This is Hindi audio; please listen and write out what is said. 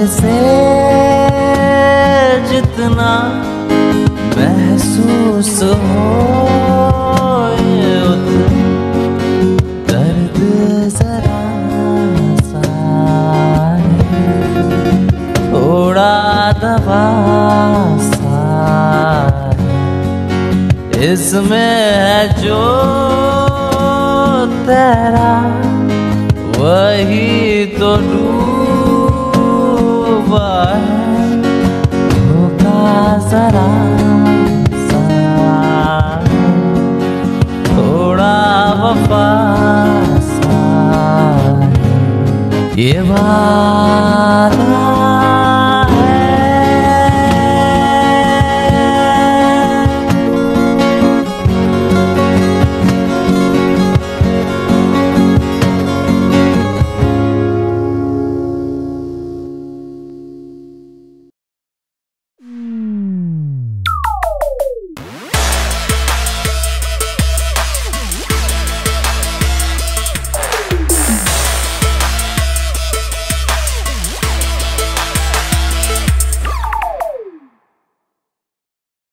से जितना महसूस हो दर्द जरा सा थोड़ा दवा सा इसमें है जो तेरा वही तो डूबा है धोखा जरा सा थोड़ा वफा सा ये वादा